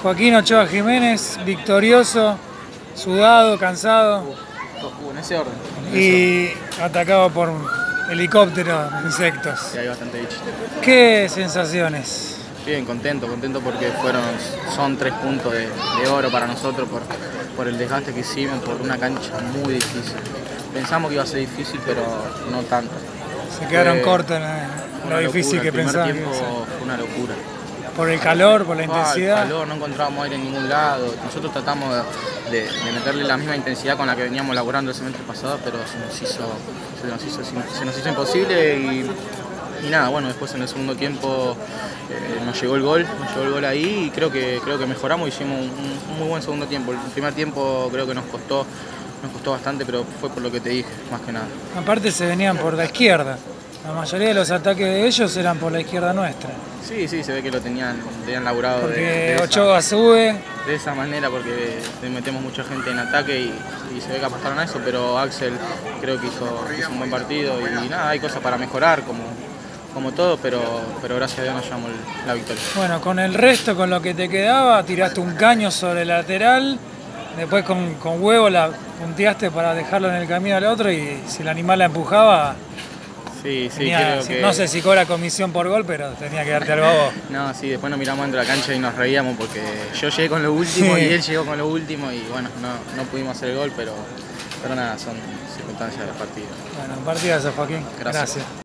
Joaquín Ochoa Jiménez, victorioso, sudado, cansado En ese orden. y atacado por helicópteros, insectos. Sí, hay bastante bicho. ¿Qué sensaciones? Bien, contento porque son 3 puntos de oro para nosotros por el desgaste que hicimos, por una cancha muy difícil. Pensamos que iba a ser difícil, pero no tanto. Se quedaron cortos en lo difícil que pensaban. El primer tiempo fue una locura. Por el calor, por la intensidad. El calor, no encontrábamos aire en ningún lado. Nosotros tratamos de meterle la misma intensidad con la que veníamos laburando el semestre pasado, pero se nos hizo imposible y nada, bueno, después en el segundo tiempo nos llegó el gol ahí y creo que mejoramos, hicimos un muy buen segundo tiempo. El primer tiempo creo que nos costó bastante, pero fue por lo que te dije, más que nada. Aparte se venían por la izquierda. La mayoría de los ataques de ellos eran por la izquierda nuestra. Sí, se ve que lo tenían laburado porque Ochoa sube. De esa manera, porque metemos mucha gente en ataque y se ve que apostaron a eso, pero Axel creo que hizo un buen partido y nada, hay cosas para mejorar como todo, pero gracias a Dios nos llevamos la victoria. Bueno, con el resto, con lo que te quedaba, tiraste un caño sobre el lateral, después con huevo la punteaste para dejarlo en el camino al otro y si el animal la empujaba... Sí, tenía, creo que... No sé si cobra comisión por gol, pero tenía que darte algo a vos. No, sí, después nos miramos dentro de la cancha y nos reíamos porque yo llegué con lo último y él llegó con lo último y bueno, no pudimos hacer el gol, pero nada, son circunstancias del partido. Bueno, partidazo, Joaquín. Gracias.